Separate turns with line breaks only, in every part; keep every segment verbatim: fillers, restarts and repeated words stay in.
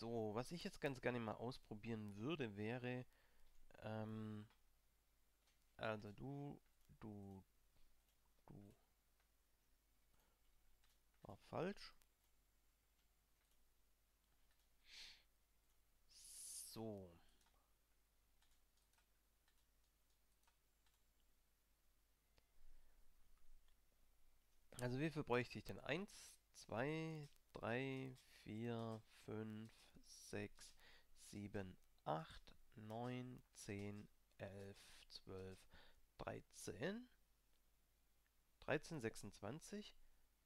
So, was ich jetzt ganz gerne mal ausprobieren würde, wäre, ähm, also du, du, du, war falsch. So, also wie viel bräuchte ich denn? Eins, zwei, drei, vier, fünf, sechs, sieben, acht, neun, zehn, elf, zwölf, dreizehn, dreizehn, sechsundzwanzig.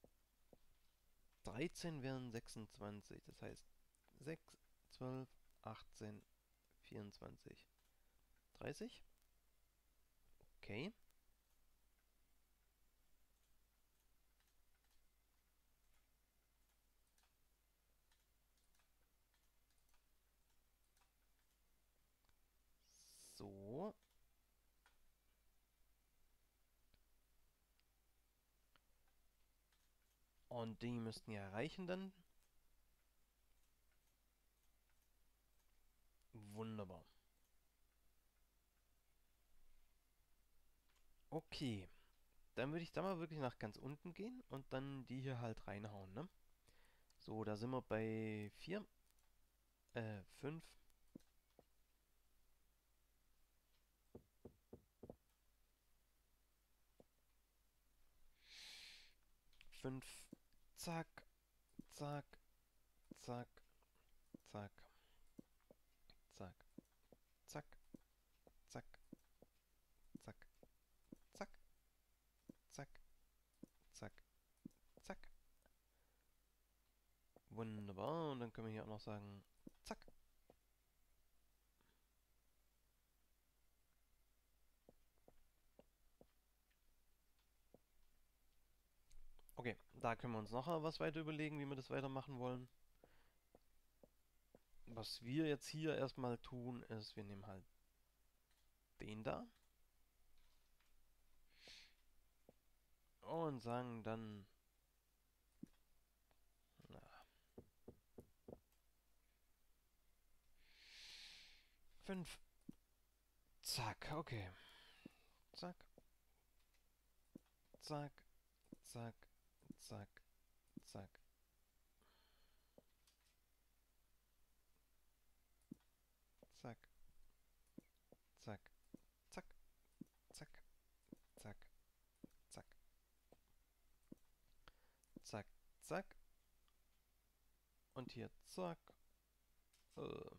dreizehn wären sechsundzwanzig, das heißt sechs, zwölf, achtzehn, vierundzwanzig, dreißig. Okay. So. Und die müssten ja reichen dann. Wunderbar. Okay. Dann würde ich da mal wirklich nach ganz unten gehen und dann die hier halt reinhauen, ne? So, da sind wir bei vier, äh, fünf, fünf, zack, zack, zack, zack, zack, zack, zack, zack, zack, zack, zack, zack. Wunderbar. Und dann können wir hier auch noch sagen, zack. Okay, da können wir uns noch was weiter überlegen, wie wir das weitermachen wollen. Was wir jetzt hier erstmal tun, ist, wir nehmen halt den da und sagen dann, na, fünf. Zack, okay. Zack, zack, zack, zack, zack, zack, zack, zack, zack, zack, zack, zack, zack. Und hier zack. Äh.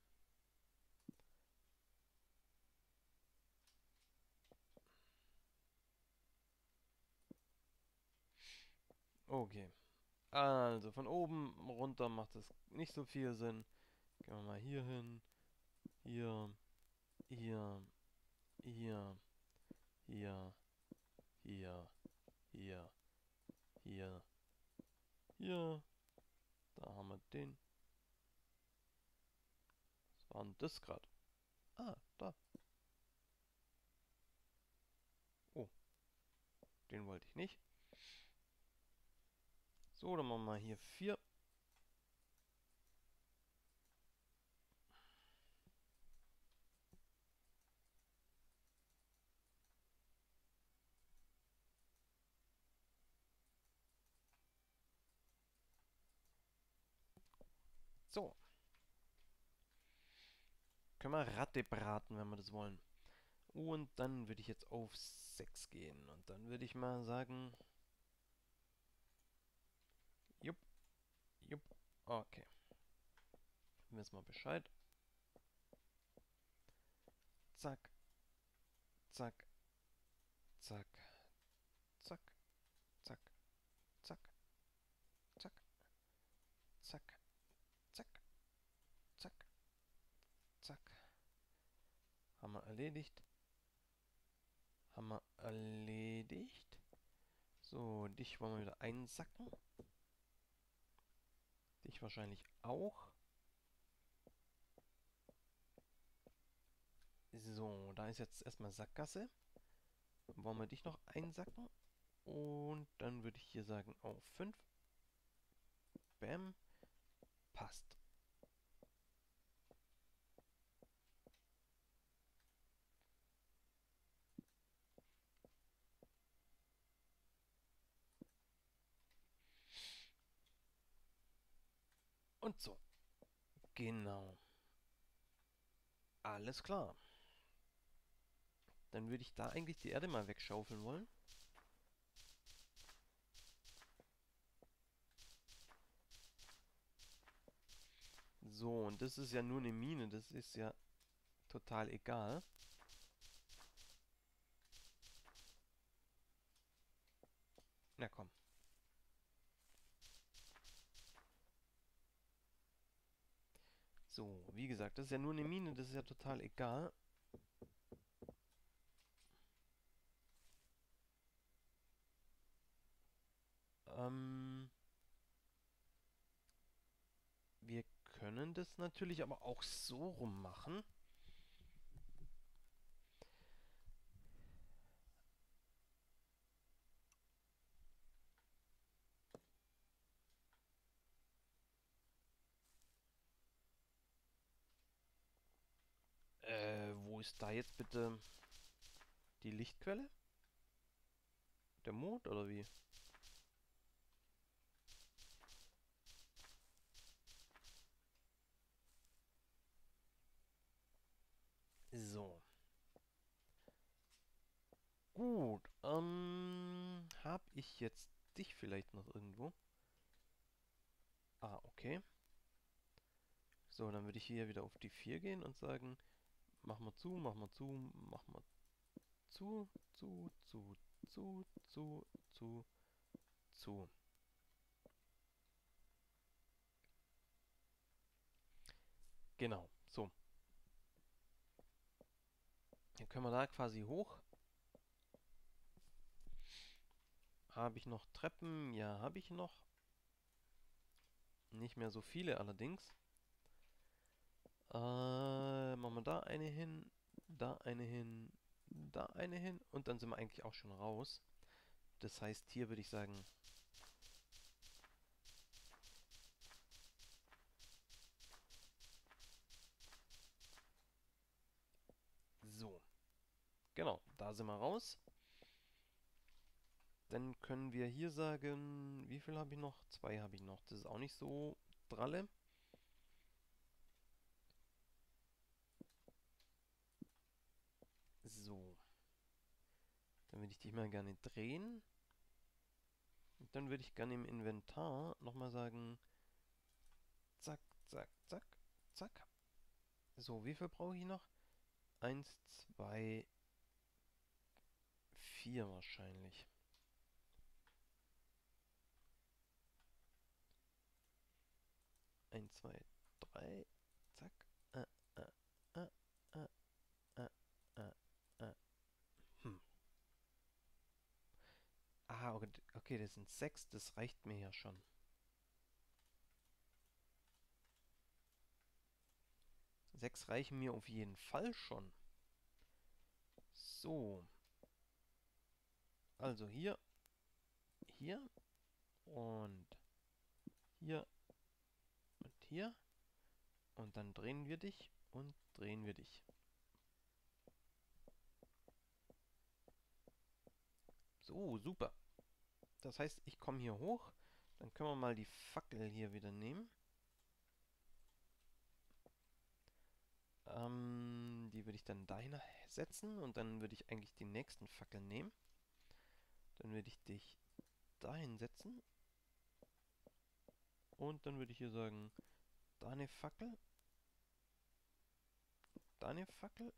Okay. Also von oben runter macht es nicht so viel Sinn. Gehen wir mal hier hin. Hier, hier, hier, hier, hier, hier, hier, hier. Da haben wir den. Was war denn das gerade? Ah, da. Oh, den wollte ich nicht. So, dann machen wir mal hier vier. So, können wir Ratte braten, wenn wir das wollen. Und dann würde ich jetzt auf sechs gehen. Und dann würde ich mal sagen, jupp, jupp, okay. Wissen wir Bescheid. Zack, zack, zack, zack, zack, zack, zack, zack, zack, zack, zack. Haben wir erledigt. Haben wir erledigt. So, dich wollen wir wieder einsacken. Dich wahrscheinlich auch. So, da ist jetzt erstmal Sackgasse. Dann wollen wir dich noch einsacken. Und dann würde ich hier sagen auf fünf. Bam. Passt. Und so. Genau. Alles klar. Dann würde ich da eigentlich die Erde mal wegschaufeln wollen. So, und das ist ja nur eine Mine. Das ist ja total egal. Na komm. So, wie gesagt, das ist ja nur eine Mine. Das ist ja total egal. Ähm... Wir können das natürlich aber auch so rum machen. Äh, wo ist da jetzt bitte die Lichtquelle? Der Mond oder wie? So. Gut. Ähm, hab ich jetzt dich vielleicht noch irgendwo? Ah, okay. So, dann würde ich hier wieder auf die vier gehen und sagen, mach mal zu, mach mal zu, mach mal zu, zu, zu, zu, zu, zu, zu. Genau, so. Dann können wir da quasi hoch. Habe ich noch Treppen? Ja, habe ich noch. Nicht mehr so viele allerdings. Äh, machen wir da eine hin, da eine hin, da eine hin und dann sind wir eigentlich auch schon raus. Das heißt, hier würde ich sagen, so. Genau, da sind wir raus. Dann können wir hier sagen, wie viel habe ich noch? Zwei habe ich noch. Das ist auch nicht so dralle. So. Dann würde ich dich mal gerne drehen. Und dann würde ich gerne im Inventar nochmal sagen, zack, zack, zack, zack. So, wie viel brauche ich noch? Eins, zwei, vier wahrscheinlich. Eins, zwei, drei, zack. Äh, äh, äh, äh, äh, äh, äh. Hm. Ah, okay, okay, das sind sechs, das reicht mir ja schon. Sechs reichen mir auf jeden Fall schon. So. Also hier, hier und hier und hier. Und dann drehen wir dich und drehen wir dich. So, super. Das heißt, ich komme hier hoch. Dann können wir mal die Fackel hier wieder nehmen. Ähm, die würde ich dann dahin setzen und dann würde ich eigentlich die nächsten Fackeln nehmen. Dann würde ich dich dahin setzen. Und dann würde ich hier sagen, da eine Fackel, da eine Fackel.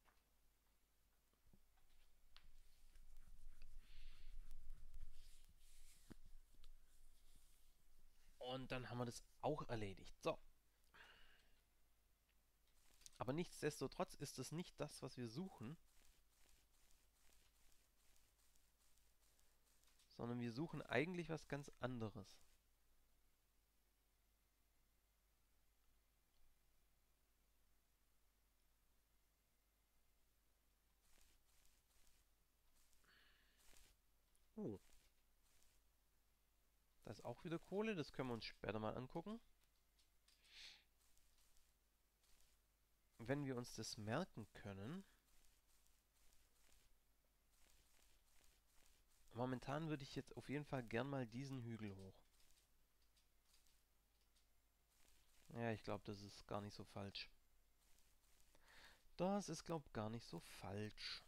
Und dann haben wir das auch erledigt. So. Aber nichtsdestotrotz ist es nicht das, was wir suchen, sondern wir suchen eigentlich was ganz anderes. Oh, da ist auch wieder Kohle, das können wir uns später mal angucken. Wenn wir uns das merken können. Momentan würde ich jetzt auf jeden Fall gern mal diesen Hügel hoch. Ja, ich glaube, das ist gar nicht so falsch. Das ist, glaube ich, gar nicht so falsch.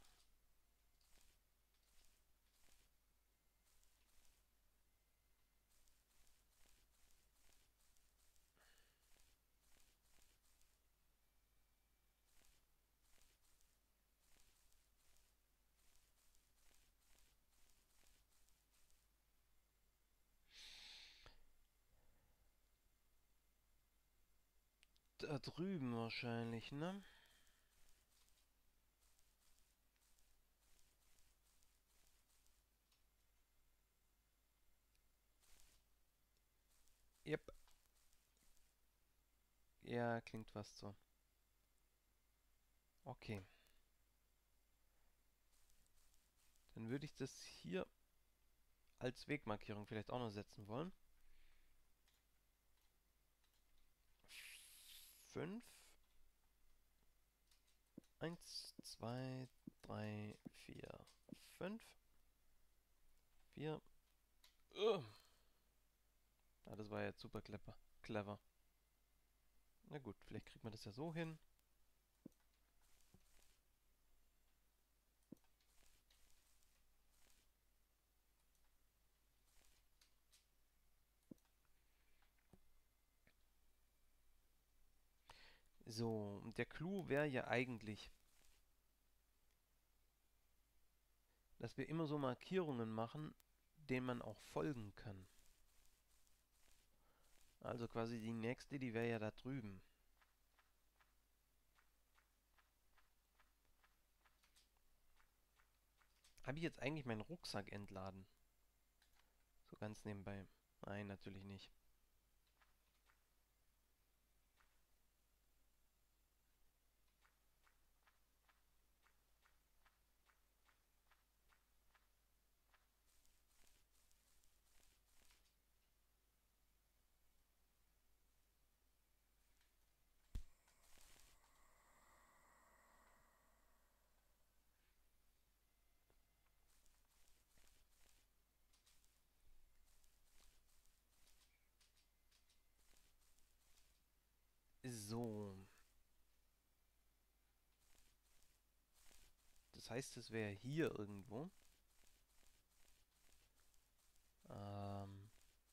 Da drüben wahrscheinlich, ne? Yep. Ja, klingt fast so. Okay. Dann würde ich das hier als Wegmarkierung vielleicht auch noch setzen wollen. Fünf. Eins, zwei, drei, vier, fünf. Vier. Uh. Ah, das war jetzt super clever. Clever. Na gut, vielleicht kriegt man das ja so hin. So, und der Clou wäre ja eigentlich, dass wir immer so Markierungen machen, denen man auch folgen kann. Also quasi die nächste, die wäre ja da drüben. Habe ich jetzt eigentlich meinen Rucksack entladen? So ganz nebenbei. Nein, natürlich nicht. So. Das heißt, es wäre hier irgendwo. Ähm.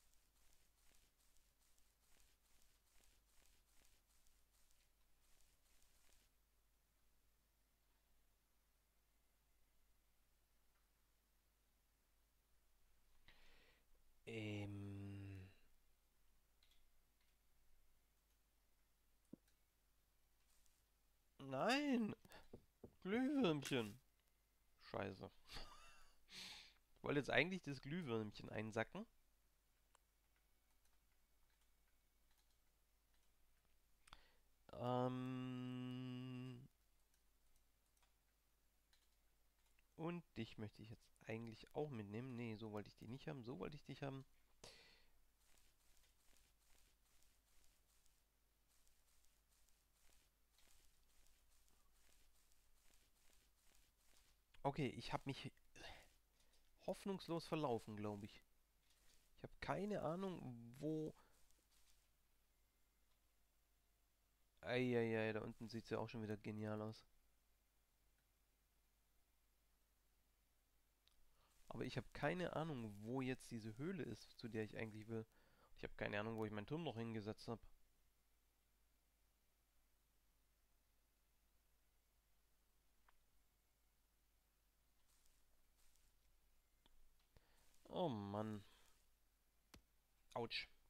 Ähm. Nein! Glühwürmchen. Scheiße. Ich wollte jetzt eigentlich das Glühwürmchen einsacken. Ähm. Und dich möchte ich jetzt eigentlich auch mitnehmen. Nee, so wollte ich dich nicht haben. So wollte ich dich haben. Okay, ich habe mich hoffnungslos verlaufen, glaube ich. Ich habe keine Ahnung, wo... Eieiei, da unten sieht es ja auch schon wieder genial aus. Aber ich habe keine Ahnung, wo jetzt diese Höhle ist, zu der ich eigentlich will. Ich habe keine Ahnung, wo ich meinen Turm noch hingesetzt habe. Oh Mann. Autsch.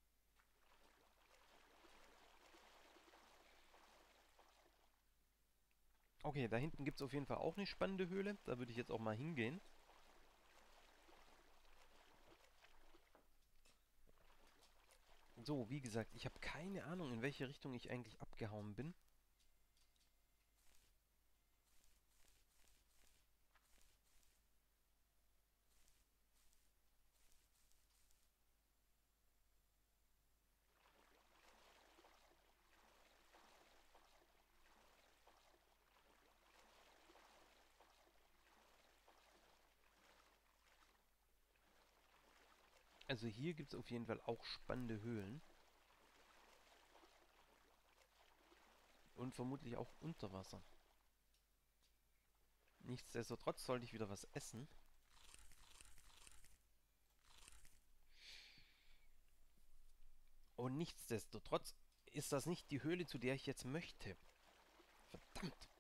Okay, da hinten gibt es auf jeden Fall auch eine spannende Höhle. Da würde ich jetzt auch mal hingehen. So, wie gesagt, ich habe keine Ahnung, in welche Richtung ich eigentlich abgehauen bin. Also hier gibt es auf jeden Fall auch spannende Höhlen. Und vermutlich auch unter Wasser. Nichtsdestotrotz sollte ich wieder was essen. Und nichtsdestotrotz ist das nicht die Höhle, zu der ich jetzt möchte. Verdammt.